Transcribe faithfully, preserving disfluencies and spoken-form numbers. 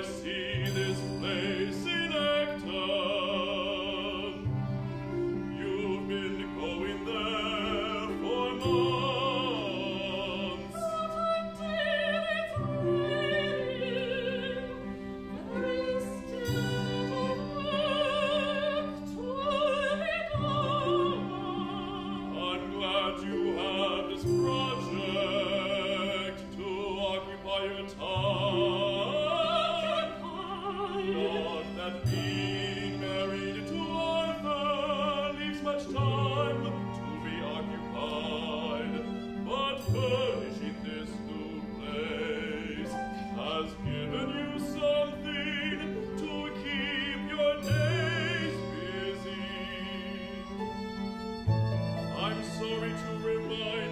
see this place in Acton. You've been going there for months. But I did it raining. There is still work to be done. I'm glad you have this project to occupy your time. Not that being married to Arthur leaves much time to be occupied, but furnishing this new place has given you something to keep your days busy. I'm sorry to remind